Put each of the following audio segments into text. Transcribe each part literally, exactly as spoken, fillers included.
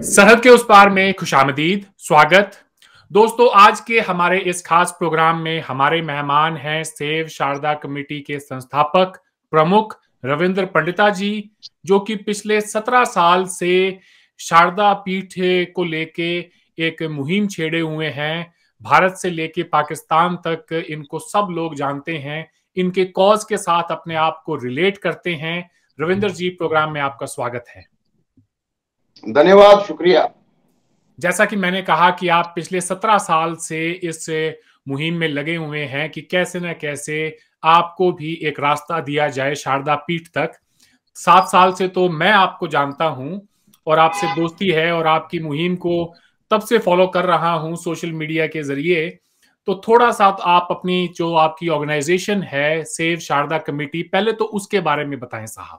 सरहद के उस पार में खुशामदीद, स्वागत। दोस्तों, आज के हमारे इस खास प्रोग्राम में हमारे मेहमान हैं सेव शारदा कमेटी के संस्थापक प्रमुख रविंद्र पंडिता जी, जो कि पिछले सत्रह साल से शारदा पीठ को लेके एक मुहिम छेड़े हुए हैं। भारत से लेके पाकिस्तान तक इनको सब लोग जानते हैं, इनके कॉज के साथ अपने आप को रिलेट करते हैं। रविंद्र जी, प्रोग्राम में आपका स्वागत है। धन्यवाद, शुक्रिया। जैसा कि मैंने कहा कि आप पिछले सत्रह साल से इस मुहिम में लगे हुए हैं कि कैसे न कैसे आपको भी एक रास्ता दिया जाए शारदा पीठ तक। सात साल से तो मैं आपको जानता हूं और आपसे दोस्ती है और आपकी मुहिम को तब से फॉलो कर रहा हूं सोशल मीडिया के जरिए। तो थोड़ा सा आप अपनी जो आपकी ऑर्गेनाइजेशन है सेव शारदा कमेटी, पहले तो उसके बारे में बताएं साहब।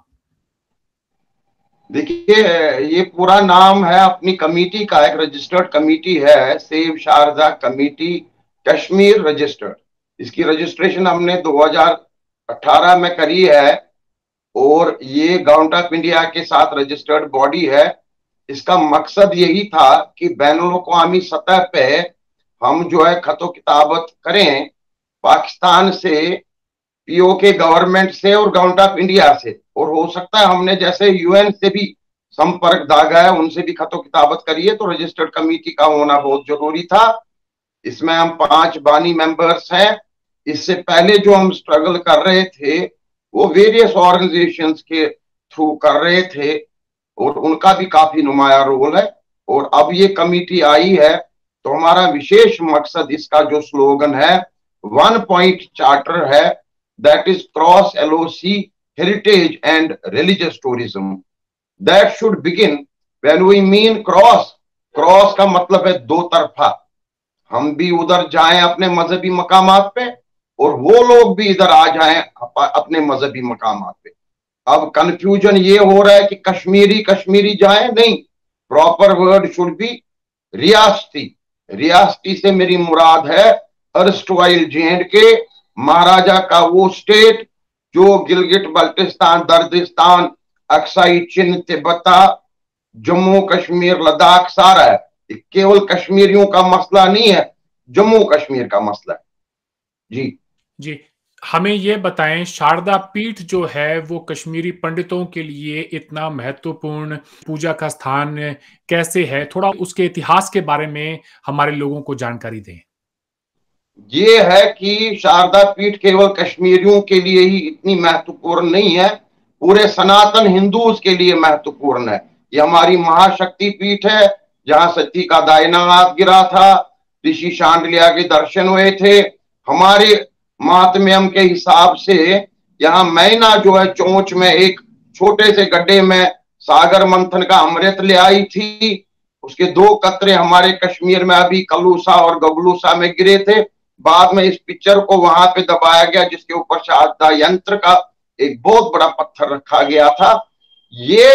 देखिए, ये पूरा नाम है अपनी कमेटी का, एक रजिस्टर्ड कमेटी है save Sharda committee Kashmir registered. इसकी रजिस्ट्रेशन हमने दो हज़ार अठारह में करी है और ये गवर्नमेंट ऑफ इंडिया के साथ रजिस्टर्ड बॉडी है। इसका मकसद यही था कि बैनुल-अक़वामी सतह पे हम जो है खतो किताबत करें पाकिस्तान से, पीओके गवर्नमेंट से और गवर्नमेंट ऑफ इंडिया से, और हो सकता है हमने जैसे यूएन से भी संपर्क दागा है, उनसे भी खतो किताबत करिए, तो रजिस्टर्ड कमेटी का होना बहुत जरूरी था। इसमें हम पांच बानी मेंबर्स हैं। इससे पहले जो हम स्ट्रगल कर रहे थे वो वेरियस ऑर्गेनाइजेशंस के थ्रू कर रहे थे और उनका भी काफी नुमाया रोल है। और अब ये कमेटी आई है तो हमारा विशेष मकसद, इसका जो स्लोगन है वन पॉइंट चार्टर है, that is cross LOC heritage and religious tourism that should begin when we mean cross। Cross का मतलब है दो तरफा, हम भी उधर जाएं अपने मजहबी मकामात पे और वो लोग भी इधर आ जाएं अपने मजहबी मकामात पे। अब कंफ्यूजन ये हो रहा है कि कश्मीरी कश्मीरी जाएं, नहीं, प्रॉपर वर्ड शुड बी रियासती। रियासती से मेरी मुराद है अर्स्टवाइल जे एंड के, महाराजा का वो स्टेट जो गिलगिट बल्टिस्तान, दर्दिस्तान, अक्साई चिन, तिब्बता, जम्मू कश्मीर, लद्दाख सारा है। केवल कश्मीरियों का मसला नहीं है, जम्मू कश्मीर का मसला है। जी जी हमें ये बताएं, शारदा पीठ जो है वो कश्मीरी पंडितों के लिए इतना महत्वपूर्ण पूजा का स्थान कैसे है? थोड़ा उसके इतिहास के बारे में हमारे लोगों को जानकारी दें। ये है कि शारदा पीठ केवल कश्मीरियों के लिए ही इतनी महत्वपूर्ण नहीं है, पूरे सनातन हिंदूज के लिए महत्वपूर्ण है। ये हमारी महाशक्ति पीठ है जहां सती का दायनाघात गिरा था, ऋषि शांडिल्य के दर्शन हुए थे। हमारे महात्म्यम के हिसाब से यहाँ मैना जो है चोंच में एक छोटे से गड्ढे में सागर मंथन का अमृत ले आई थी, उसके दो कतरे हमारे कश्मीर में अभी कलूसा और गगलूसा में गिरे थे। बाद में इस पिक्चर को वहां पे दबाया गया जिसके ऊपर शारदा यंत्र का एक बहुत बड़ा पत्थर रखा गया था। ये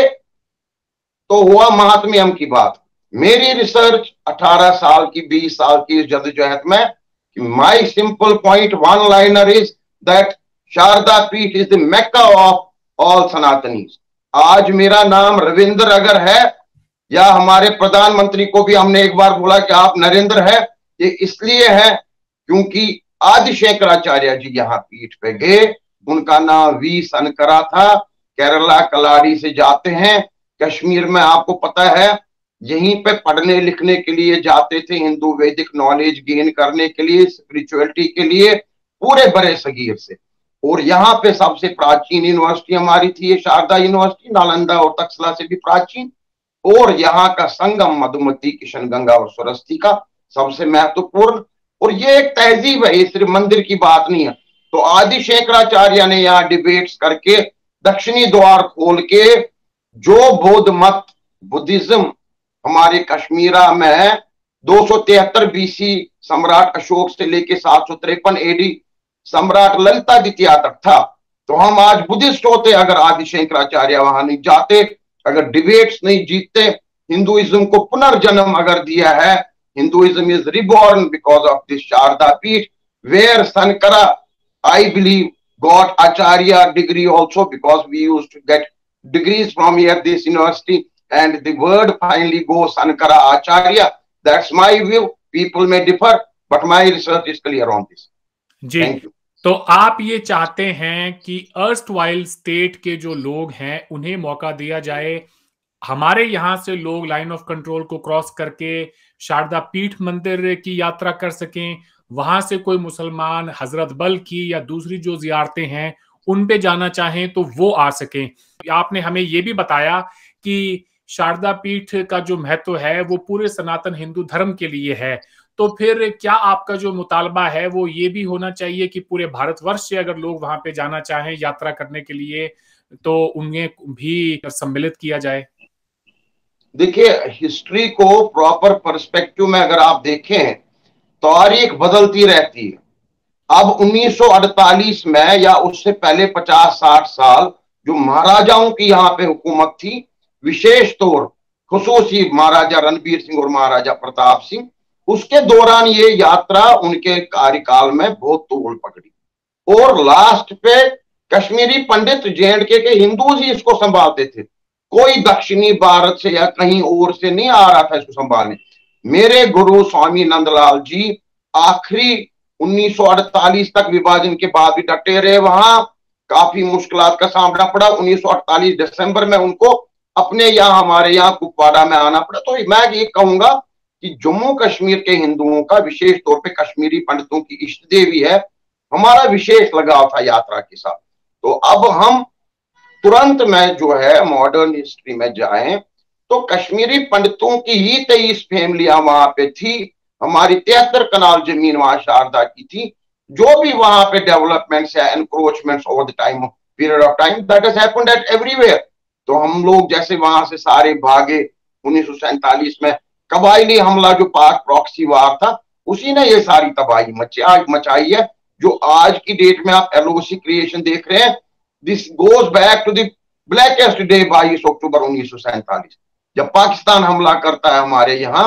तो हुआ महात्म्यम की बात। मेरी रिसर्च अठारह साल की, बीस साल की जद्दोजहद में, my simple point one liner is that Sharda Peeth is the Mecca of all Sanatanis. आज मेरा नाम रविंद्र अगर है, या हमारे प्रधानमंत्री को भी हमने एक बार बोला कि आप नरेंद्र है, ये इसलिए है क्योंकि आदि शंकराचार्य जी यहाँ पीठ पे गए, उनका नाम वी सनकरा था, केरला कलाड़ी से जाते हैं। कश्मीर में आपको पता है यहीं पे पढ़ने लिखने के लिए जाते थे, हिंदू वैदिक नॉलेज गेन करने के लिए, स्पिरिचुअलिटी के लिए, पूरे बड़े सगीर से। और यहाँ पे सबसे प्राचीन यूनिवर्सिटी हमारी थी ये शारदा यूनिवर्सिटी, नालंदा और तक्षशिला से भी प्राचीन। और यहाँ का संगम मधुमती, किशनगंगा और सरस्वती का सबसे महत्वपूर्ण। और ये एक तहजीब है, ये सिर्फ मंदिर की बात नहीं है। तो आदि शंकराचार्य ने यहाँ डिबेट्स करके दक्षिणी द्वार खोल के जो बौद्ध मत, बुद्धिज्म हमारे कश्मीरा में दो सौ तिहत्तर बीसी सम्राट अशोक से लेके सात सौ तिरपन एडी सम्राट ललितादित्य तक था। तो हम आज बुद्धिस्ट होते अगर आदि शंकराचार्य वहां नहीं जाते, अगर डिबेट्स नहीं जीतते, हिंदुइज्म को पुनर्जन्म अगर दिया है। Hinduism is reborn because of this Sharda Peeth, where Sankara, I believe, got Acharya degree also, because we used to get degrees from here, this university, and the word finally goes Sankara Acharya. That's my view. People may differ, but my research is clear on this. Ji, Thank you. तो आप ये चाहते हैं कि erstwhile state के जो लोग हैं उन्हें मौका दिया जाए, हमारे यहां से लोग लाइन ऑफ कंट्रोल को क्रॉस करके शारदा पीठ मंदिर की यात्रा कर सकें, वहां से कोई मुसलमान हजरत बल की या दूसरी जो जियारतें हैं उन पे जाना चाहें तो वो आ सकें। आपने हमें ये भी बताया कि शारदा पीठ का जो महत्व है वो पूरे सनातन हिंदू धर्म के लिए है, तो फिर क्या आपका जो मुतालबा है वो ये भी होना चाहिए कि पूरे भारतवर्ष से अगर लोग वहां पे जाना चाहें यात्रा करने के लिए तो उन्हें भी सम्मिलित किया जाए? देखिए, हिस्ट्री को प्रॉपर पर्सपेक्टिव में अगर आप देखें, तारीख बदलती रहती है। अब उन्नीस सौ अड़तालीस में या उससे पहले पचास साठ साल जो महाराजाओं की यहाँ पे हुकूमत थी, विशेष तौर खुसूसी महाराजा रणबीर सिंह और महाराजा प्रताप सिंह, उसके दौरान ये यात्रा उनके कार्यकाल में बहुत तोड़ पकड़ी और लास्ट पे कश्मीरी पंडित जे एंड के के हिंदूज ही इसको संभालते थे। कोई दक्षिणी भारत से या कहीं और से नहीं आ रहा था इसको संभालने। मेरे गुरु स्वामी नंदलाल जी आखिरी उन्नीस सौ अड़तालीस तक विभाजन के बाद भी डटे रहे, वहां काफी मुश्किलात का सामना पड़ा। उन्नीस सौ अड़तालीस दिसंबर में उनको अपने यहाँ हमारे यहाँ कुपवाड़ा में आना पड़ा। तो मैं ये कहूंगा कि जम्मू कश्मीर के हिंदुओं का विशेष तौर पे कश्मीरी पंडितों की इष्ट देवी है, हमारा विशेष लगाव था यात्रा के साथ। तो अब हम तुरंत में जो है मॉडर्न हिस्ट्री में जाएं तो कश्मीरी पंडितों की ही तेईस फैमिलियां वहां पे थी, हमारी तिहत्तर कनाल जमीन वहां शारदा की थी। जो भी वहां पे डेवलपमेंट्स या encroachments over the time period of time that has happened at everywhere. तो हम लोग जैसे वहां से सारे भागे, उन्नीस सौ सैंतालीस में कबायली हमला जो पाक प्रॉक्सी वार था उसी ने ये सारी तबाही मचा मचाई है। जो आज की डेट में आप एलओसी क्रिएशन देख रहे हैं, this goes back to the blackest day बाईस अक्टूबर उन्नीस सौ सैंतालीस, जब पाकिस्तान हमला करता है हमारे यहाँ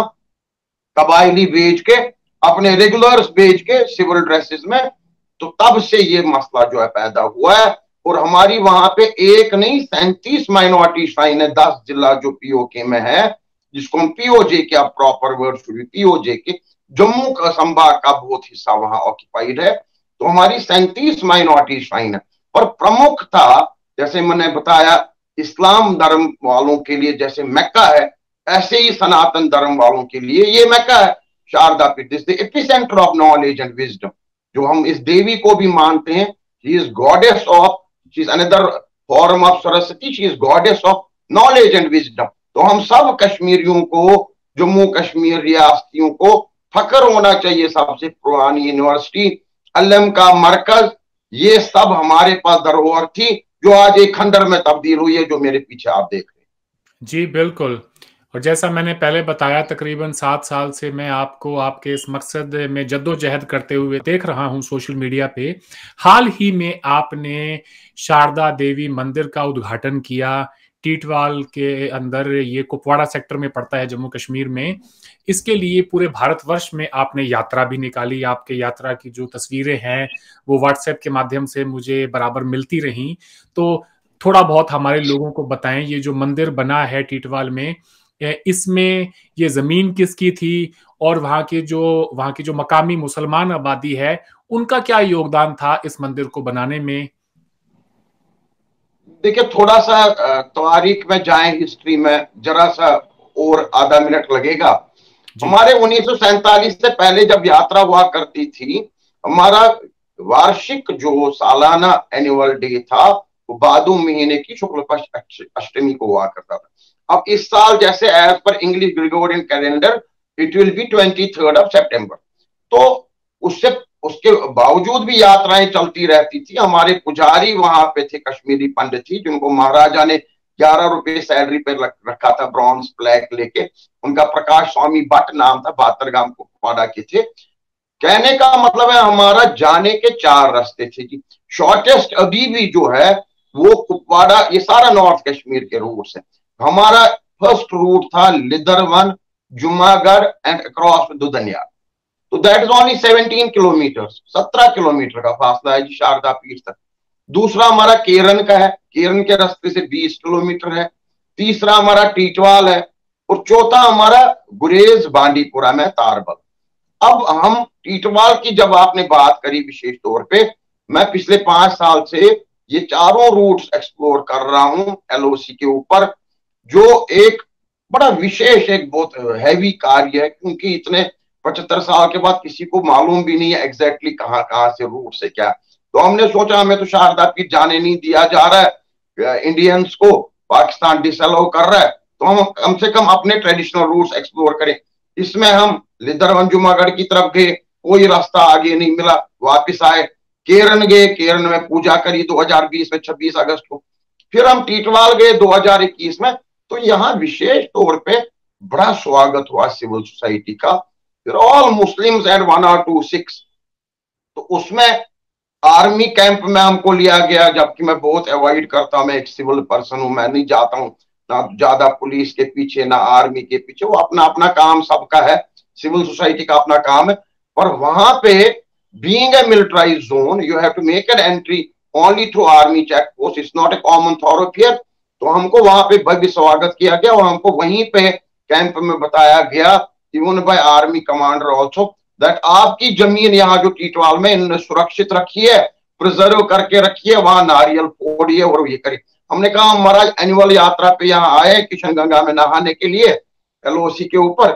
कबायली बेच के, अपने रेगुलर्स बेच के सिविल ड्रेसेस में। तो तब से ये मसला जो है पैदा हुआ है और हमारी वहां पे एक नहीं सैंतीस माइनॉरिटी श्राइन है, दस जिला जो पीओके में है, जिसको हम पीओजे के अब प्रॉपर वर्ड पीओजे के जम्मू का संभाग का बहुत हिस्सा वहां ऑक्यूपाइड है। तो हमारी सैंतीस माइनॉरिटी श्राइन है और प्रमुख था, जैसे मैंने बताया, इस्लाम धर्म वालों के लिए जैसे मक्का है, ऐसे ही सनातन धर्म वालों के लिए ये मक्का है Sharda Peeth, this the epicentre of knowledge and wisdom. जो हम इस देवी को भी मानते हैं, she is goddess of, she is another form of Saraswati, she is goddess of knowledge and wisdom. तो हम सब कश्मीरियों को, जम्मू कश्मीर रियासतियों को फख्र होना चाहिए। सबसे पुरानी यूनिवर्सिटी, अलम का मरकज, ये सब हमारे पास धरोहर थी जो आज एक खंडर में तब्दील हुई है, जो मेरे पीछे आप देख रहे हैं। जी बिल्कुल। और जैसा मैंने पहले बताया, तकरीबन सात साल से मैं आपको आपके इस मकसद में जद्दोजहद करते हुए देख रहा हूं सोशल मीडिया पे। हाल ही में आपने शारदा देवी मंदिर का उद्घाटन किया टीटवाल के अंदर, ये कुपवाड़ा सेक्टर में पड़ता है जम्मू कश्मीर में। इसके लिए पूरे भारतवर्ष में आपने यात्रा भी निकाली। आपके यात्रा की जो तस्वीरें हैं वो व्हाट्सएप के माध्यम से मुझे बराबर मिलती रहीं। तो थोड़ा बहुत हमारे लोगों को बताएं, ये जो मंदिर बना है टीटवाल में, इसमें ये जमीन किसकी थी और वहां के जो वहां की जो मकामी मुसलमान आबादी है उनका क्या योगदान था इस मंदिर को बनाने में? देखिए, थोड़ा सा तारीख में जाएं, हिस्ट्री में जरा सा और आधा मिनट लगेगा। हमारे उन्नीस सौ सैंतालीस से पहले जब यात्रा हुआ करती थी, हमारा वार्षिक जो सालाना एनुअल डे था वो भादो महीने की शुक्ल पक्ष अष्टमी को हुआ करता था। अब इस साल जैसे एज पर English Gregorian calendar it will be twenty third of September. तो उससे उसके बावजूद भी यात्राएं चलती रहती थी। हमारे पुजारी वहां पे थे, कश्मीरी पंडित थी, जिनको महाराजा ने ग्यारह रुपए सैलरी पे रखा था, ब्रॉन्ज प्लेक लेके। उनका प्रकाश स्वामी भट्ट नाम था, बातरगाम कुपवाड़ा के थे। कहने का मतलब है हमारा जाने के चार रास्ते थे जी। शॉर्टेस्ट अभी भी जो है वो कुपवाड़ा, ये सारा नॉर्थ कश्मीर के रूट से। हमारा फर्स्ट रूट था लिदरवन, जुमागढ़ एंड अक्रॉस दुधनिया। तो that is only seventeen kilometre, सत्रह किलोमीटर का फासला है जी शारदा पीठ तक। दूसरा हमारा केरन का है, केरन के रास्ते से बीस किलोमीटर है। तीसरा हमारा टीटवाल है और चौथा हमारा गुरेज बांडीपुरा में तारबल। अब हम टीटवाल की जब आपने बात करी विशेष तौर पे, मैं पिछले पांच साल से ये चारों रूट्स एक्सप्लोर कर रहा हूं एलओसी के ऊपर, जो एक बड़ा विशेष एक बहुत हैवी कार्य है, क्योंकि इतने पचहत्तर साल के बाद किसी को मालूम भी नहीं है एग्जैक्टली कहां कहां से रूट से क्या। तो हमने सोचा हमें तो शारदा पीठ जाने नहीं दिया जा रहा है, इंडियंस को पाकिस्तान डिसअलाउ कर रहा है, तो हम कम से कम अपने ट्रेडिशनल रूट्स एक्सप्लोर करें। इसमें हम लिदरवंजुमागढ़ की तरफ गए, कोई रास्ता आगे नहीं मिला, वापिस आए। केरन गए, केरन में पूजा करी दो हज़ार बीस में छब्बीस अगस्त को। फिर हम टीटवाल गए दो हज़ार इक्कीस में, तो यहाँ विशेष तौर पे बड़ा स्वागत हुआ सिविल सोसाइटी का, फिर all Muslims and one R two six. तो उसमें आर्मी कैंप में हमको लिया गया, जबकि मैं बहुत अवॉइड करता हूं, मैं एक सिविल पर्सन हूं, मैं नहीं जाता हूं ना ज्यादा पुलिस के पीछे ना आर्मी के पीछे, वो अपना अपना काम सबका है, सिविल सोसाइटी का अपना काम है। पर वहां पे being a militarised zone you have to make an entry only through army check post, it's not a common thoroughfare. तो हमको वहां पे भव्य स्वागत किया गया और हमको वहीं पे कैंप में बताया गया even by army commander also that आपकी जमीन यहाँ जो टीटवाल में इन्होंने सुरक्षित रखी है, प्रिजर्व करके रखी है, वहां नारियल फोड़िए और ये करिए। हमने कहा हम महाराज एनुअल यात्रा पे यहाँ आए किशन गंगा में नहाने के लिए एलओसी के ऊपर,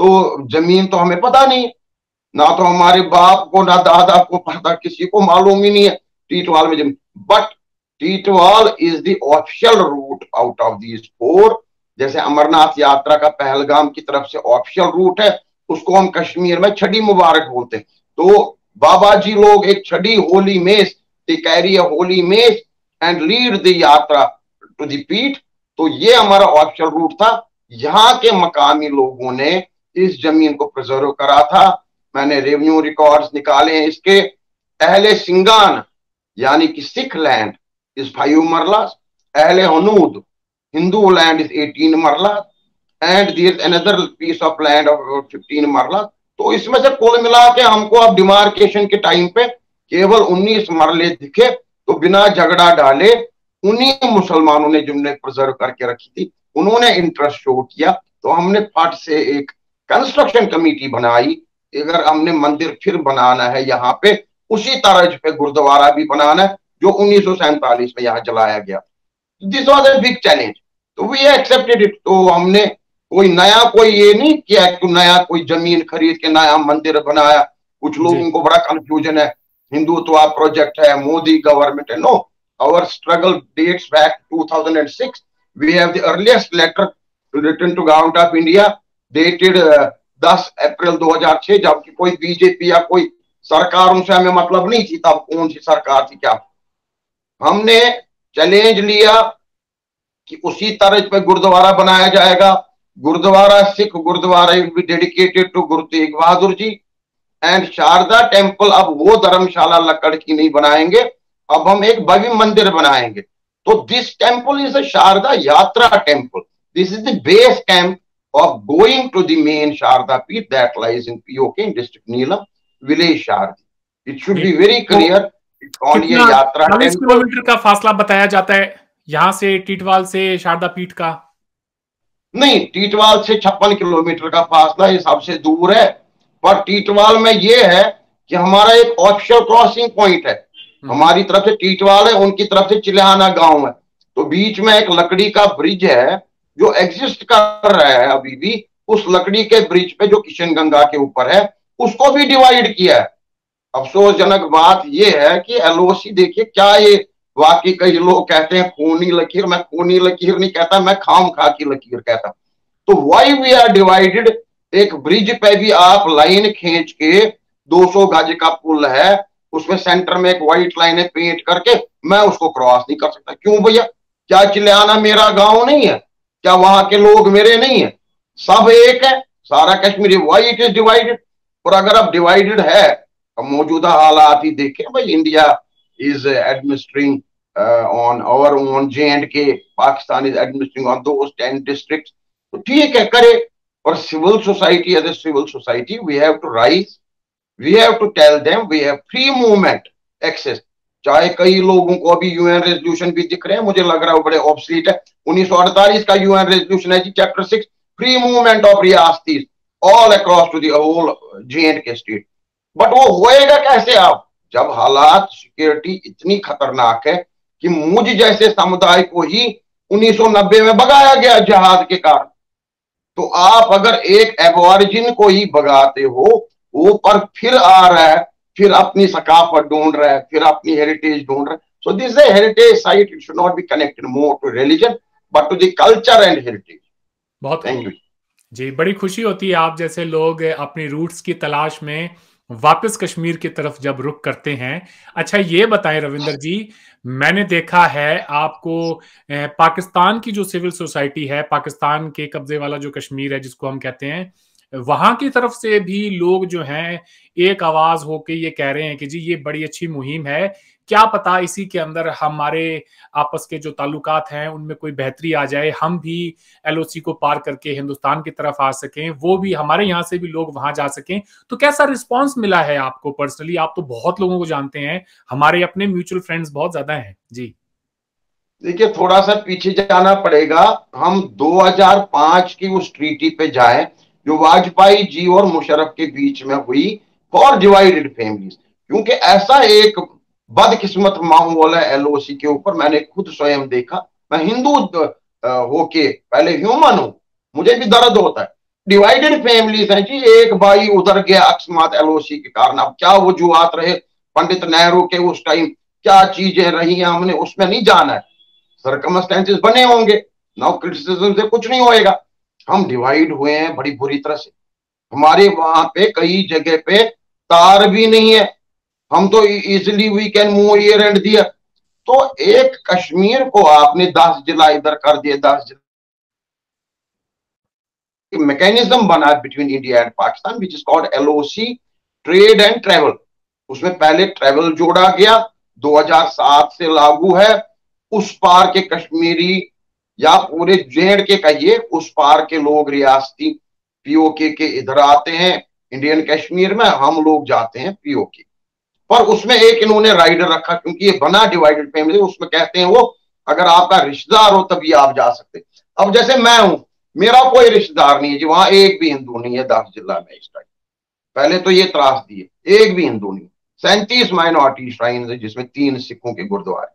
तो जमीन तो हमें पता नहीं, ना तो हमारे बाप को ना दादा को पता, किसी को मालूम ही नहीं है टीटवाल में जमीन। But Teetwal is the official route out of these four. जैसे अमरनाथ यात्रा का पहलगाम की तरफ से ऑफिशियल रूट है, उसको हम कश्मीर में छड़ी मुबारक बोलते हैं। तो बाबा जी लोग एक छड़ी holy mace, they carry a holy mace and lead the yatra to the Peeth. तो ये हमारा ऑफिशियल रूट था। यहाँ के मकामी लोगों ने इस जमीन को प्रिजर्व करा था। मैंने रेवेन्यू रिकॉर्ड्स निकाले हैं इसके। अहले सिंगान यानी कि Sikh land is five marlas, अहले हनूद Hindu land is eighteen marlas and there is another piece of land of fifteen marlas. तो इसमें से कुल मिला के हमको अब डिमार्केशन के टाइम पे केवल उन्नीस मरले दिखे। तो बिना झगड़ा डाले उन्हीं मुसलमानों ने जिन्होंने प्रिजर्व करके रखी थी उन्होंने इंटरेस्ट शो किया। तो हमने फट से एक कंस्ट्रक्शन कमेटी बनाई, अगर हमने मंदिर फिर बनाना है यहाँ पे, उसी तर्ज पे गुरुद्वारा भी बनाना है जो उन्नीस सौ सैंतालीस में यहाँ जलाया गया। This was a big challenge, तो वी एक्सेप्टेड इट। तो हमने कोई नया कोई ये नहीं किया कि नया कोई जमीन खरीद के नया मंदिर बनाया। कुछ लोगों को बड़ा कंफ्यूजन है, हिंदुत्व प्रोजेक्ट है, मोदी गवर्नमेंट है। No, our struggle dates back to thousand six. We have the earliest letter written to government of India dated दस अप्रैल दो हज़ार छह, जबकि कोई बीजेपी या कोई सरकारों से हमें मतलब नहीं थी तब, कौन सी सरकार थी क्या। हमने चैलेंज लिया कि उसी तरह पे गुरुद्वारा बनाया जाएगा। Gurdwara Sikh gurdwara will be dedicated to Guru Tegh Bahadur ji and Sharda temple. अब वो धर्मशाला लकड़ की नहीं बनाएंगे, अब हम एक भव्य मंदिर बनाएंगे। तो this temple is a Sharda yatra temple. This is the base camp of going to the main Sharda Peeth that lies in P O K in district Neelam, village Shardi. It should be very clear. It's only a yatra. चालीस kilometre का फासला बताया जाता है यहाँ से टीटवाल से शारदा पीठ का। नहीं, टीटवाल से छप्पन किलोमीटर का फासला, ये सबसे दूर है। पर टीटवाल में ये है कि हमारा एक ऑफिशियल क्रॉसिंग पॉइंट है। हमारी तरफ से टीटवाल है, उनकी तरफ से चिल्हाना गांव है। तो बीच में एक लकड़ी का ब्रिज है जो एग्जिस्ट कर रहा है अभी भी। उस लकड़ी के ब्रिज पे जो किशन गंगा के ऊपर है उसको भी डिवाइड किया है। अफसोसजनक बात यह है कि एलओसी देखिए क्या ये, वाकई कई लोग कहते हैं खूनी लकीर, मैं खूनी लकीर नहीं कहता, मैं खाम खा की लकीर कहता। तो वाई वी आर डिवाइडेड, एक ब्रिज पे भी आप लाइन खींच के दो सौ गज का पुल है, उसमें सेंटर में एक व्हाइट लाइन है पेंट करके, मैं उसको क्रॉस नहीं कर सकता। क्यों भैया? क्या चिल्लाना मेरा गांव नहीं है? क्या वहां के लोग मेरे नहीं है? सब एक है, सारा Kashmiri. Why it is divided? और अगर अब डिवाइडेड है, अब मौजूदा हालात ही देखें भाई, India is administering on our own J and K, Pakistan is administering on those ten districts. तो ठीक है, करे। और civil society as a civil society we have to rise, we have to tell them we have free movement access. चाहे कई लोगों को अभी यूएन रेजोल्यूशन भी दिख रहे हैं, मुझे लग रहा है वो बड़े ऑब्सलीट है। उन्नीस सौ अड़तालीस का यूएन रेजोल्यूशन है जी, chapter six, free movement of रियासतीज all across to the whole J and K state. But वो होएगा कैसे आप, जब हालात सिक्योरिटी इतनी खतरनाक है कि मुझ जैसे समुदाय को ही उन्नीस सौ नब्बे में भगाया गया जहाज के कारण। तो आप अगर एक एबॉरिजिन को ही भगाते हो, वो पर फिर आ रहा है, फिर अपनी सकाफत ढूंढ रहा है, फिर अपनी हेरिटेज ढूंढ रहा है। So this a heritage site, it should not be connected more to religion but to the culture and heritage. बहुत थैंक यू जी। बड़ी खुशी होती है आप जैसे लोग अपनी रूट्स की तलाश में वापस कश्मीर की तरफ जब रुख करते हैं। अच्छा ये बताएं रविंदर जी, मैंने देखा है आपको पाकिस्तान की जो सिविल सोसाइटी है, पाकिस्तान के कब्जे वाला जो कश्मीर है जिसको हम कहते हैं, वहां की तरफ से भी लोग जो हैं एक आवाज होके ये कह रहे हैं कि जी ये बड़ी अच्छी मुहिम है, क्या पता इसी के अंदर हमारे आपस के जो ताल्लुकात हैं उनमें कोई बेहतरी आ जाए, हम भी एलओसी को पार करके हिंदुस्तान की तरफ आ सकें, वो भी हमारे यहाँ से भी लोग वहां जा सकें। तो कैसा रिस्पांस मिला है आपको पर्सनली? आप तो बहुत लोगों को जानते हैं, हमारे अपने म्यूचुअल फ्रेंड्स बहुत ज्यादा हैं जी। देखिए, थोड़ा सा पीछे जाना पड़ेगा, हम दो हज़ार पाँच की उस ट्रीटी पे जाएं जो वाजपेयी जी और मुशर्रफ के बीच में हुई फॉर डिवाइडेड फैमिलीज। क्योंकि ऐसा एक बदकिस्मत माहौल है एलओसी के ऊपर, मैंने खुद स्वयं देखा। मैं हिंदू होके पहले ह्यूमन हूं, मुझे भी दर्द होता है। डिवाइडेड फैमिलीज हैं जी, एक भाई उधर गया अकस्मात एलओसी के कारण। अब क्या वजूहात रहे पंडित नेहरू के उस टाइम, क्या चीजें रही हैं, हमने उसमें नहीं जाना है। सर्कमस्टेंसेस बने होंगे, नाउ क्रिटिसिज्म से कुछ नहीं होएगा। हम डिवाइड हुए हैं बड़ी बुरी तरह से। हमारे वहां पे कई जगह पे तार भी नहीं है, हम तो easily we can move here and there. तो एक कश्मीर को आपने दस जिला इधर कर दिए, दस जिला मैकेनिज्म बना between India and Pakistan which is called LOC, trade and travel. उसमें पहले ट्रेवल जोड़ा गया, दो हज़ार सात से लागू है। उस पार के कश्मीरी या पूरे जेड के कहिए, उस पार के लोग रियासती पीओके के इधर आते हैं इंडियन कश्मीर में, हम लोग जाते हैं पीओके। पर उसमें एक इन्होंने राइडर रखा, क्योंकि ये बना डिवाइडेड फैमिली, उसमें कहते हैं वो अगर आपका रिश्तेदार हो तभी आप जा सकते। अब जैसे मैं हूं, मेरा कोई रिश्तेदार नहीं है जी, वहां एक भी हिंदू नहीं है दस जिला में इस टाइम। पहले तो ये त्रास दिए, एक भी हिंदू नहीं। सैंतीस माइनॉरिटी श्राइन है जिसमें तीन सिखों के गुरुद्वारे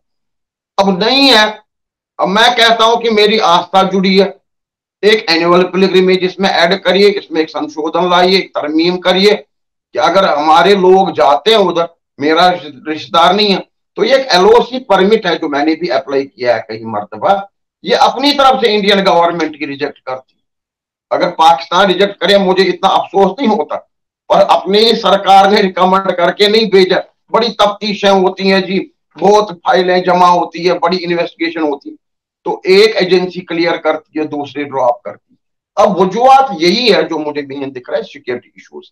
अब नहीं है। अब मैं कहता हूं कि मेरी आस्था जुड़ी है, एक एनुअल पिलग्रिमेज इसमें ऐड करिए, इसमें एक संशोधन लाइए, एक तरमीम करिए कि अगर हमारे लोग जाते हैं उधर, मेरा रिश्तेदार नहीं है, तो ये एक एलओसी परमिट है जो मैंने भी अप्लाई किया है कई मरतबा, ये अपनी तरफ से इंडियन गवर्नमेंट की रिजेक्ट करती। अगर पाकिस्तान रिजेक्ट करे मुझे इतना अफसोस नहीं होता, पर अपनी सरकार ने रिकमेंड करके नहीं भेजा। बड़ी तफ्तीशें होती हैं जी, बहुत फाइलें जमा होती है, बड़ी इन्वेस्टिगेशन होती है, तो एक एजेंसी क्लियर करती है, दूसरी ड्रॉप करती है। अब वजूहत यही है जो मुझे मेन दिख रहा है, सिक्योरिटी इश्यूज।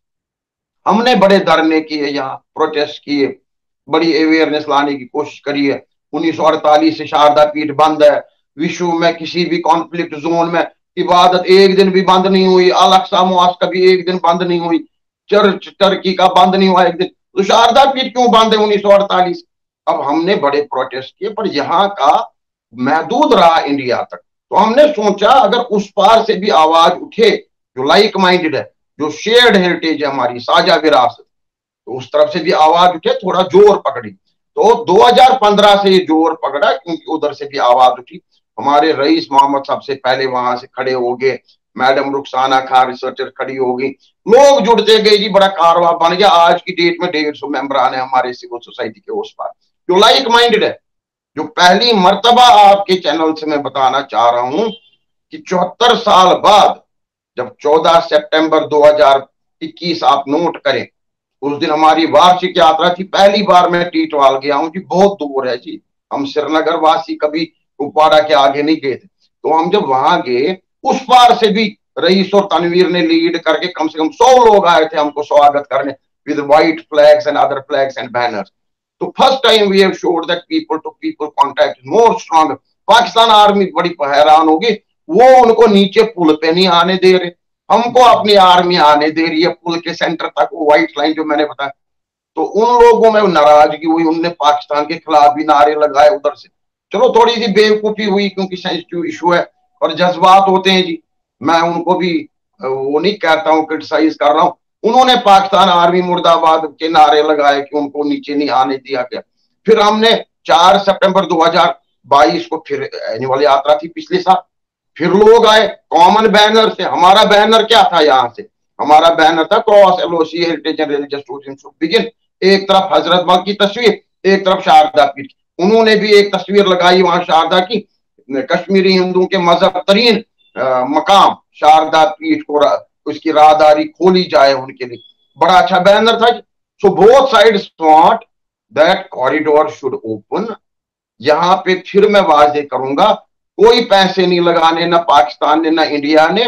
हमने बड़े धरने किए, यहाँ प्रोटेस्ट किए, बड़ी अवेयरनेस लाने की कोशिश करी है। उन्नीस सौ अड़तालीस से शारदा पीठ बंद है, विश्व में किसी भी कॉन्फ्लिक्ट जोन में इबादत एक दिन भी बंद नहीं हुई, अल अक्सा मॉस्क भी एक दिन बंद नहीं हुई, चर्च टर्की का बंद नहीं हुआ एक दिन, तो शारदा पीठ क्यों बंद है उन्नीस सौ अड़तालीस? अब हमने बड़े प्रोटेस्ट किए, पर यहाँ का महदूद रहा इंडिया तक। तो हमने सोचा अगर उस पार से भी आवाज उठे जो लाइक माइंडेड है, जो शेयर्ड हेरिटेज है, हमारी साझा विरासत, तो उस तरफ से भी आवाज उठे, थोड़ा जोर पकड़ी। तो दो हज़ार पंद्रह से ये जोर पकड़ा, क्योंकि उधर से भी आवाज उठी। हमारे रईस मोहम्मद सबसे पहले वहां से खड़े हो गए, मैडम रुखसाना खान रिसर्चर खड़ी हो गई, लोग जुड़ते गए जी, बड़ा कारवा बन गया। आज की डेट में डेढ़ सौ मेंबरान है हमारे सिविल सोसाइटी के उस पार जो लाइक माइंडेड है। जो पहली मर्तबा आपके चैनल से मैं बताना चाह रहा हूं कि चौहत्तर साल बाद, जब चौदह सितंबर दो हज़ार इक्कीस आप नोट करें, उस दिन हमारी वार्षिक यात्रा थी। पहली बार मैं टीटवाल गया हूं जी, बहुत दूर है जी, हम श्रीनगर वासी कभी कुपवाड़ा के आगे नहीं गए थे। तो हम जब वहां गए, उस पार से भी रईस और तनवीर ने लीड करके कम से कम सौ लोग आए थे हमको स्वागत करने, with white flags and other flags and banners. तो first time we have showed that people to people contact more strong. Pakistan army बड़ी हैरान होगी, वो उनको नीचे पुल पे नहीं आने दे रहे, हमको अपनी आर्मी आने दे रही है पुल के सेंटर तक, वो व्हाइट लाइन जो मैंने बताया। तो उन लोगों में नाराजगी हुई, उनने पाकिस्तान के खिलाफ भी नारे लगाए उधर से। चलो थोड़ी सी बेवकूफी हुई क्योंकि सेंसिटिव इशू है और जज्बात होते हैं जी, मैं उनको भी वो नहीं कहता हूँ, क्रिटिसाइज कर रहा हूँ। उन्होंने पाकिस्तान आर्मी मुर्दाबाद के नारे लगाए कि उनको नीचे नहीं आने दिया गया। फिर हमने चार सितंबर दो हज़ार बाईस को फिर एनुअल यात्रा थी पिछले साल, फिर लोग आए कॉमन बैनर से। हमारा बैनर क्या था, यहां से हमारा बैनर था cross LOC heritage and religious tourism should begin. एक तरफ हजरत बल की तस्वीर, एक तरफ शारदा पीठ। उन्होंने भी एक तस्वीर लगाई वहां शारदा की, कश्मीरी हिंदुओं के मजहब तरीन मकाम शारदा पीठ को उसकी राहदारी खोली जाए उनके लिए। बड़ा अच्छा बैनर था। So both sides want that corridor should open. यहां पे फिर मैं वाजे करूंगा, कोई पैसे नहीं लगाने, ना पाकिस्तान ने ना इंडिया ने।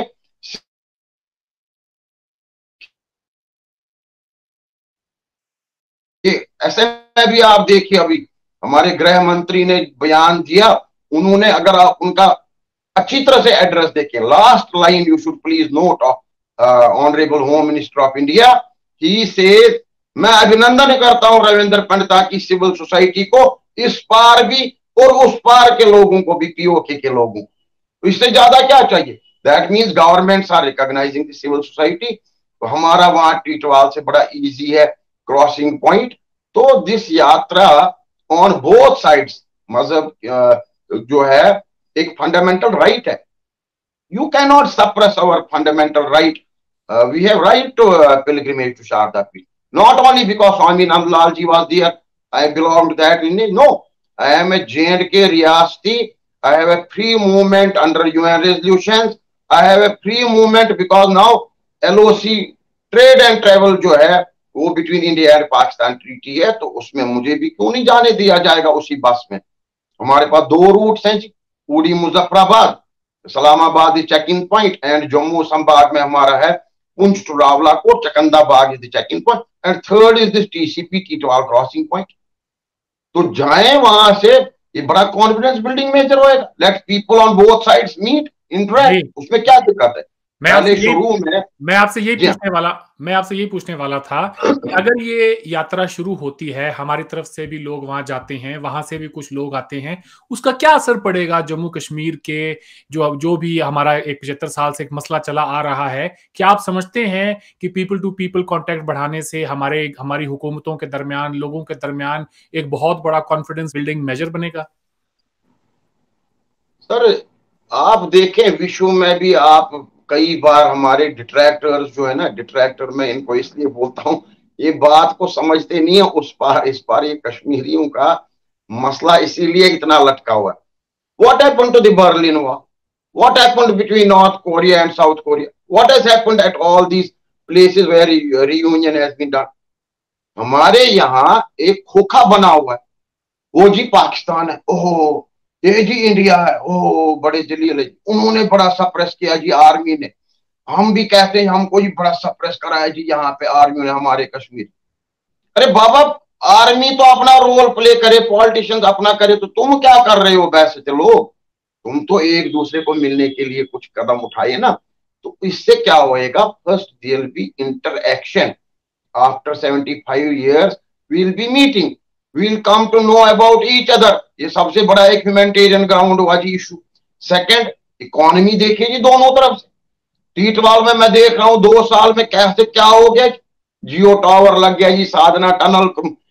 ऐसे में भी आप देखिए, अभी हमारे गृह मंत्री ने बयान दिया, उन्होंने अगर आप उनका अच्छी तरह से एड्रेस देखें, last line you should please note of honourable home minister of India, he says, मैं अभिनंदन करता हूं रविंद्र पंडिता की सिविल सोसाइटी को, इस पार भी और उस पार के लोगों को भी, पीओके के लोगों को। इससे ज्यादा क्या चाहिए? That means governments are recognizing the civil society. तो हमारा वहां टीटवाल से बड़ा इजी है क्रॉसिंग पॉइंट। तो this yatra on both sides, मजहब जो है एक फंडामेंटल राइट है। You can not suppress our fundamental right. We have right to pilgrimage to Sharda Peeth, not only because Swami Nandlal ji was there, I belong to that lineage, no, I am a J and के रियासती, I have a free movement under UN resolutions, I have a free movement because now LOC trade and travel जो है वो between India and Pakistan treaty है, तो उसमें मुझे भी क्यों नहीं जाने दिया जाएगा उसी बस में। हमारे पास दो रूट्स हैं जी, पूरी Muzaffarabad, Islamabad is checking point, and Jammu संभाग में हमारा है Poonch to Rawalakot, Chakandabagh is the checking point, and third is this TCP Titwal crossing point. तो जाएं वहां से, ये बड़ा कॉन्फिडेंस बिल्डिंग मेजर होएगा। Let people on both sides meet, interact, उसमें क्या दिक्कत है? मैं पहले शुरू में मैं आपसे यही पूछने वाला मैं आपसे यही पूछने वाला था कि अगर ये यात्रा शुरू होती है, हमारी तरफ से भी लोग वहां जाते हैं, वहां से भी कुछ लोग आते हैं, उसका क्या असर पड़ेगा जम्मू कश्मीर के, जो जो भी हमारा एक पचहत्तर साल से एक मसला चला आ रहा है? क्या आप समझते हैं कि पीपल टू पीपल कांटेक्ट बढ़ाने से हमारे हमारी हुकूमतों के दरमियान, लोगों के दरमियान एक बहुत बड़ा कॉन्फिडेंस बिल्डिंग मेजर बनेगा? सर आप देखें, विश्व में भी आप कई बार हमारे डिट्रैक्टर्स जो है ना, डिट्रैक्टर मैं इनको इसलिए बोलता हूं, ये बात को समझते नहीं है उस पार इस पार। ये कश्मीरियों का मसला इसीलिए इतना लटका हुआ है। What happened to the Berlin war? What happened between North Korea and South Korea? What has happened at all these places where reunion has been done? हमारे यहाँ एक खोखा बना हुआ है, वो जी पाकिस्तान है, ओह ये जी इंडिया है, ओह बड़े जलील है। उन्होंने बड़ा सप्रेस किया जी आर्मी ने, हम भी कहते हैं हमको जी बड़ा सप्रेस करा है जी यहाँ पे आर्मी ने हमारे कश्मीर। अरे बाबा, आर्मी तो अपना रोल प्ले करे, पॉलिटिशियंस अपना करे, तो तुम क्या कर रहे हो? वैसे चलो, तुम तो एक दूसरे को मिलने के लिए कुछ कदम उठाइए ना। तो इससे क्या होएगा? First there will be interaction. After seventy five years we will be meeting, we will come to know about each other. ये सबसे बड़ा एक ह्यूमैनिटेरियन ग्राउंड हुआ जी इशू। सेकंड, इकोनॉमी देखिए जी दोनों तरफ से। टीटवाल में मैं देख रहा हूं दो साल में कैसे क्या हो गया, जियो टावर लग गया जी, साधना टनल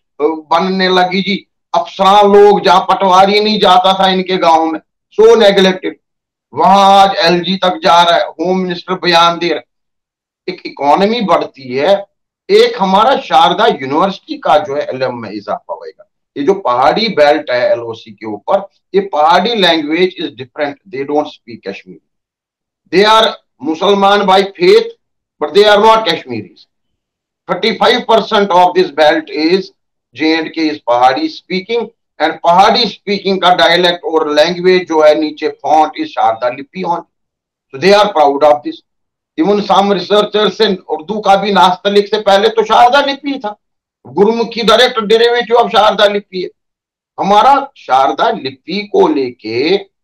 बनने लगी जी, अफसरा लोग जहां पटवारी नहीं जाता था इनके गांव में, सो नेग्लेक्टेड, वहां आज एलजी तक जा रहा है, होम मिनिस्टर बयान दे रहा है। एक इकोनॉमी बढ़ती है, एक हमारा शारदा यूनिवर्सिटी का जो है एलएम में इजाफा होगा। ये जो पहाड़ी बेल्ट है एलओसी के ऊपर, ये Pahari language is different, they don't speak Kashmiri, they are मुसलमान by faith but they are not Kashmiris. thirty-five percent of this belt is J and K is Pahadi speaking, and Pahadi speaking का dialect और language जो है नीचे font is Sharda लिपि on, so they are proud of this. Even some researchers in Urdu का भी नास्तलिक से पहले तो शारदा लिपि था, Gurmukhi direct derivative of Sharda लिपि है। हमारा शारदा लिपि को लेके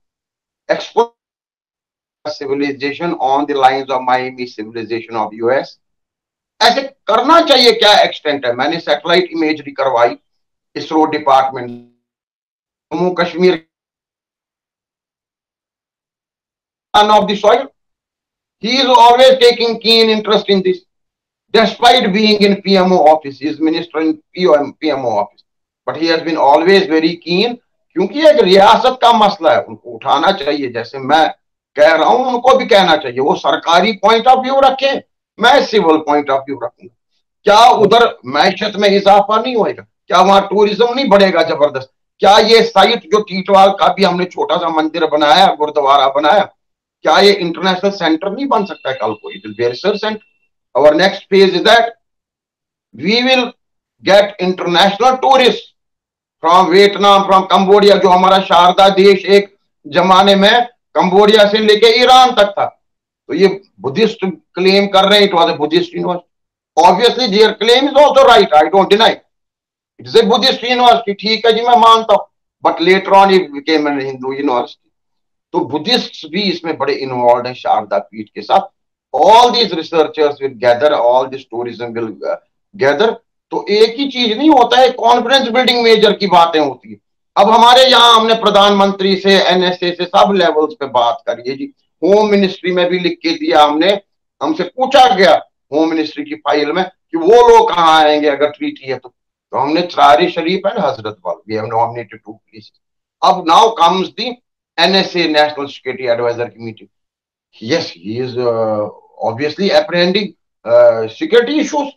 expo civilization on the lines of Miami civilization of U S, ऐसे करना चाहिए, क्या एक्सटेंट है। मैंने सैटेलाइट इमेजरी करवाई ISRO department, Jammu Kashmir of the soil. He is always taking keen interest in this, despite being in P M O office. He is minister in P M O office, but he has been always very keen. क्योंकि एक रियासत का मसला है, उनको उठाना चाहिए। जैसे मैं कह रहा हूं, उनको भी कहना चाहिए। वो सरकारी पॉइंट ऑफ व्यू रखे, मैं सिविल पॉइंट ऑफ व्यू रखूंगा। क्या उधर मैशत में इजाफा नहीं होएगा? क्या वहां टूरिज्म नहीं बढ़ेगा जबरदस्त? क्या ये साइट जो टीटवाल का भी हमने छोटा सा मंदिर बनाया, गुरुद्वारा बनाया, क्या ये इंटरनेशनल सेंटर नहीं बन सकता है कल को? It will be research centre. Our next phase is that we will get international tourist from Vietnam, from Cambodia. जो हमारा शारदा देश एक जमाने में कंबोडिया से लेके ईरान तक था, तो ये बुद्धिस्ट क्लेम कर रहे हैं, it was a Buddhist university. Obviously their claim is also right, I don't deny, it is a Buddhist university. ठीक है जी, मैं मानता हूं, but later on it became an Hindu university. तो बुद्धिस्ट भी इसमें बड़े इन्वॉल्व हैं शारदा पीठ के साथ। All these researchers will gather, all this tourism will gather. तो एक ही चीज नहीं होता है, कॉन्फिडेंस बिल्डिंग मेजर की बातें होती है। अब हमारे यहाँ हमने प्रधानमंत्री से, एनएसए से, सब लेवल्स पे बात करी है जी। होम मिनिस्ट्री में भी लिख के दिया हमने, हमसे पूछा गया होम मिनिस्ट्री की फाइल में कि वो लोग कहाँ आएंगे अगर ट्रीटी है तो, तो हमने चरारी शरीफ and Hazratbal, we have nominated two places. अब now comes the N S A, National Security Advisor Committee. Yes, he is uh, obviously apprehending uh, security issues.